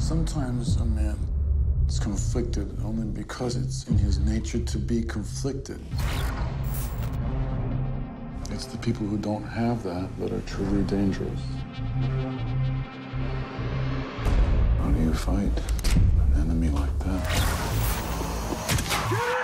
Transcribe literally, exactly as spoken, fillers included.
Sometimes a man is conflicted only because it's in his nature to be conflicted. It's the people who don't have that that are truly dangerous. How do you fight an enemy like that?